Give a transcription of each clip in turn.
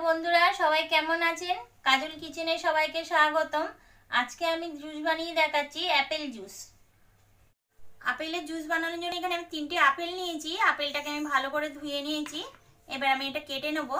বন্ধুরা, সবাই কেমন আছেন? কাজল কিচেনে সবাইকে স্বাগতম। আজকে আমি জুস বানিয়ে দেখাচ্ছি, অ্যাপেল জুস। আপেলের জুস বানানোর জন্য এখানে আমি 3টে আপেল নিয়েছি। আপেলটাকে আমি ভালো করে ধুয়ে নিয়েছি। এবার আমি এটা কেটে নেব।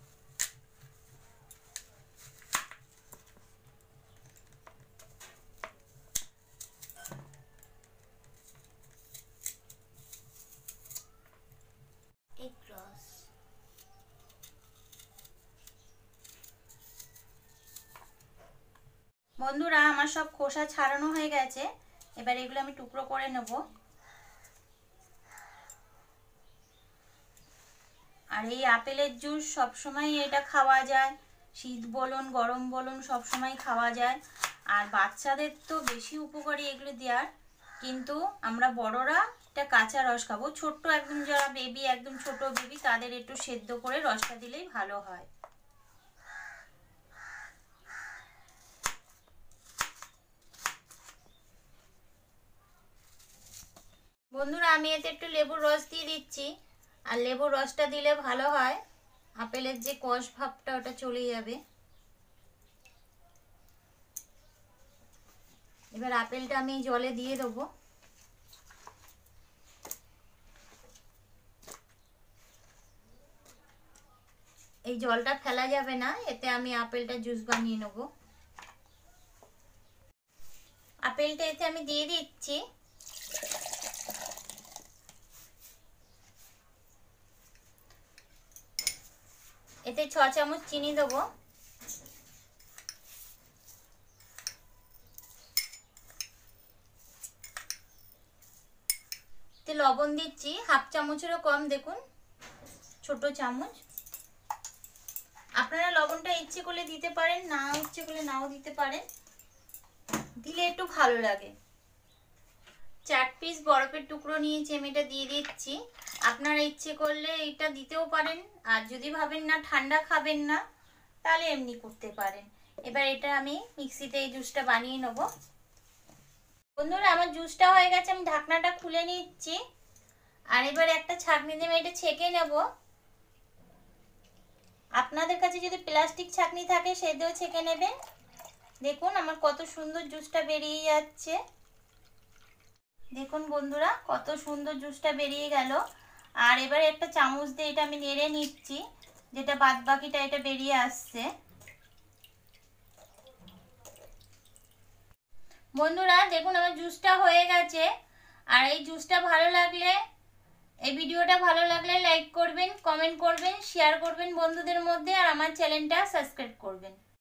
বন্ধুরা, আমার সব খোসা ছাড়ানো হয়ে গেছে। এবার এগুলো আমি টুকরো করে নেব। আর এই আপেলের জুস সবসময় এটা খাওয়া যায়, শীত বলুন গরম বলুন সবসময় খাওয়া যায়। আর বাচ্চাদের তো বেশি উপকারী এগুলো দেওয়ার, কিন্তু আমরা বড়রা এটা কাঁচা রস খাবো। ছোট্ট একদম যারা বেবি, একদম ছোট বেবি, তাদের একটু সেদ্ধ করে রসটা দিলেই ভালো হয়। বন্ধুরা, আমি এতে একটু লেবুর রস দিয়ে দিচ্ছি। আর লেবুর রসটা দিলে ভালো হয়, আপেলের যে কষ ভাবটা ওটা চলে যাবে। এবার আপেলটা আমি জলে দিয়ে দেবো। এই জলটা ফেলা যাবে না, এতে আমি আপেলটা জুস বানিয়ে নেব। আপেলটা এতে আমি দিয়ে দিচ্ছি। এতে 6 চামচ চিনি দেবো। এতে লবণ দিচ্ছি হাফ চামচেরও কম, দেখুন ছোট চামচ। আপনারা লবণটা ইচ্ছে করলে দিতে পারেন, না ইচ্ছে করলে নাও দিতে পারেন, দিলে একটু ভালো লাগে। 4 পিস বরফের টুকরো নিয়েছি, আমি এটা দিয়ে দিচ্ছি। আপনারা ইচ্ছে করলে এটা দিতেও পারেন, আর যদি ভাবেন না ঠান্ডা খাবেন না, তাহলে এমনি করতে পারেন। এবার এটা আমি মিক্সিতে এই জুসটা বানিয়ে নেব। বন্ধুরা, আমার জুসটা হয়ে গেছে, আমি ঢাকনাটা খুলে নিচ্ছি। আর এবার একটা ছাঁকনি দিয়ে এটা ছেঁকে নেব। আপনাদের কাছে যদি প্লাস্টিক ছাঁকনি থাকে সেটাও ছেঁকে নেবেন। দেখুন আমার কত সুন্দর জুসটা বেরিয়ে যাচ্ছে। দেখুন বন্ধুরা, কত সুন্দর জুসটা বেরিয়ে গেল। আর এবারে একটা চামচ দিয়ে এটা আমি নেড়ে নিচ্ছি, যেটা বাদ বাকিটা এটা বেরিয়ে আসছে। বন্ধুরা দেখুন আমার জুসটা হয়ে গেছে। আর এই জুসটা ভালো লাগলে, এই ভিডিওটা ভালো লাগলে লাইক করবেন, কমেন্ট করবেন, শেয়ার করবেন বন্ধুদের মধ্যে, আর আমার চ্যানেলটা সাবস্ক্রাইব করবেন।